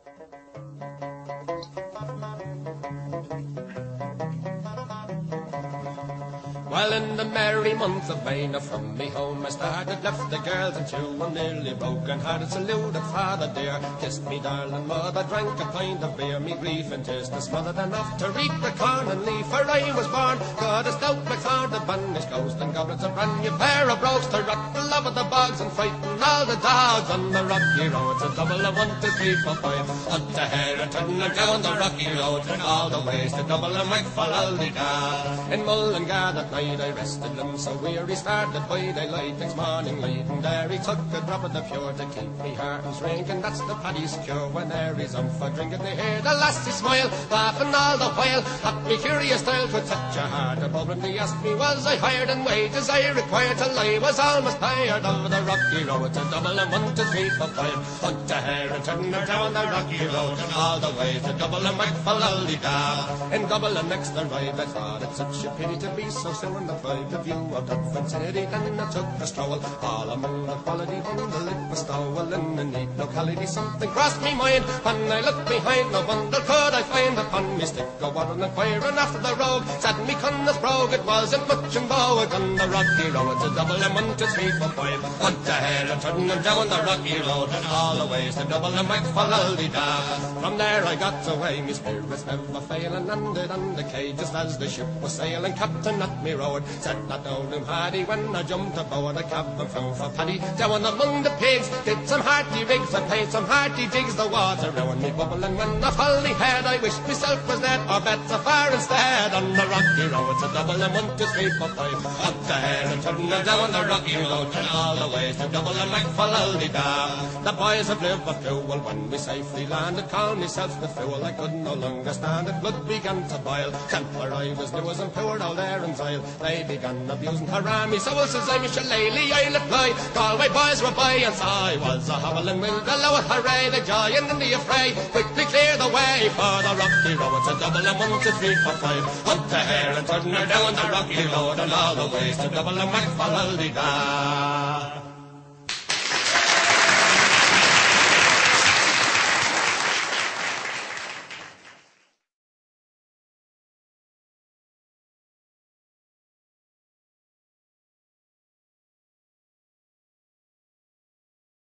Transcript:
Well, in the merry month of May, now from me home I started, left the girls and Tuam nearly broken-hearted, saluted father dear, kissed me darling mother, drank a pint of beer, me grief and tears to smothered enough to reap the corn and leaf, for I was born, got a stout blackthorn, the banish, ghost and goblins, a brand new pair of brogues to rock the love of the bogs and frighten all the dogs on the rocky road. It's a double of 1, 2, 3, 4, 5, up to hare and turn down the rocky road, and all the ways to Dublin, Whack-fol-lol-de-da. In Mullingar that night I rested him so weary, started by daylight next morning late, and there he took a drop of the pure to keep me heart and shrinkin. That's the Paddy's cure. Whene'er he's on for drinkin', they hear the lassie smile, laughing all the while at me curious style. With such a heart above him, they asked me was I hired in wages I required till I was almost tired of the rocky road to Dublin, 1, 2, 3, 4, 5, hunt a hare and turn her down the rocky road, and all the way to Dublin, Whack-fol-lol-de-da. In Dublin next arrived, I thought it such a pity to be so soon deprived of view of Dublin city. Then I took a stroll all among the quality bundle it was stowel in a neat locality. Something crossed me mind when I looked behind, no bundle could I find upon me stick. Go on and inquiring after the rogue, said me Connor's brogue, it wasn't much in vogue on the rocky road to Dublin, 1, 2, 3, 4, 5, hunt a hare and turn them down the rocky road, and all the ways to Dublin, Whack-fol-lol-de-da. From there I got away, me spirits never failing, landed on the quay just as the ship was sailing. Captain at me road said that old Paddy when I jumped aboard a cabin from for Paddy. Down among the pigs, did some hearty rigs and played some hearty jigs. The water round me bubbling when I fully head, I wished myself was dead or better far instead. On the rocky road to Dublin, 1, 2, 3, 4, 5, up the hare and turn down the rocky road, and all the ways to Dublin, Whack-fol-lol-de-da. The boys of Liverpool, when we safely landed, called myself the fool. I could no longer stand it, blood began to boil. Temper I was new as and poured all there in Zyle. They began abusing haram me, so says I'm a shillelagh, I'll apply. Galway boys were by, and so I was a hobbling with the lower hooray, the joy and in the affray. Quickly clear the way for the rocky road to Dublin, 1, 2, 3, 4, 5, hunt the hare and turn her down the rocky road, and all the ways to Dublin, Whack-fol-lol-de-da.